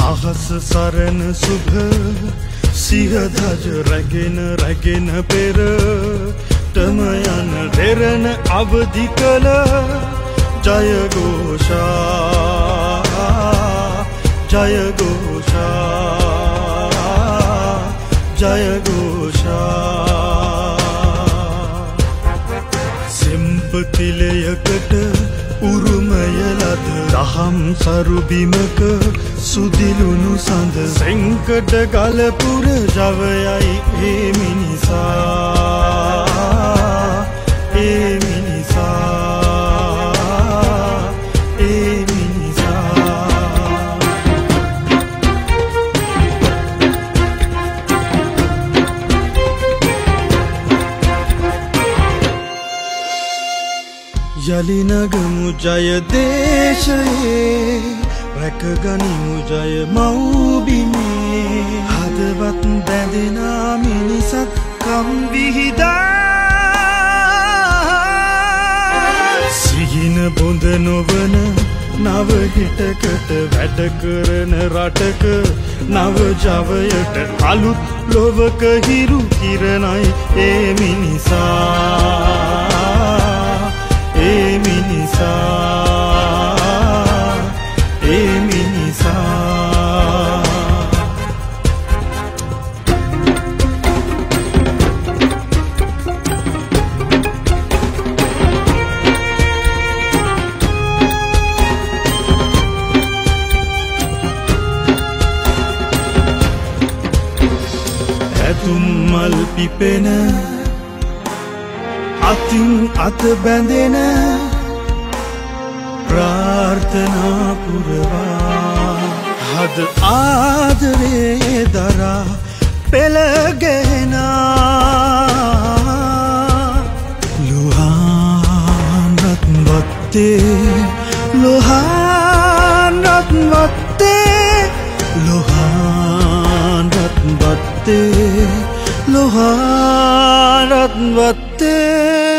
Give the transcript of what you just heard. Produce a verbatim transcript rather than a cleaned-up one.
අහස සරණ සුභ සිහ ධජ රැගෙන රැගෙන පෙර තම යන දෙරණ අවදි කළ ජය ഘോഷා ජය ഘോഷා ජය ഘോഷා සිම්පතිලයකට උරුමය ලද දහම් සරු බිමක සුදිලුණු සඳ සෙංකඩ ගලපුර ජවයයි ඒ මිනිසා ඒ මිනිසා ඒ මිනිසා යලි නගමු ජය දේශයේ රැකගනිමු ජය මව්බිමේ හදවත් බැඳෙනා මිනිසත් කම් විහිදා සිහින බොඳ නොවන නව හිටකට වැඩ කරන රටක නව ජවයට අලුත් ලොවක හිරු කිරණයි ඒ මිනිසා ඒ මිනිසා ඒ මිනිසා ඇතුම් මල් පිපෙන අතින් අත බැඳෙන ප්‍රාර්ථනා පුරවා හද ආදරේ දරා පෙළගෙනා ලුහානත් වත්තේ ලුහානත් වත්තේ ලුහානත් වත්තේ ලුහානත් වත්තේ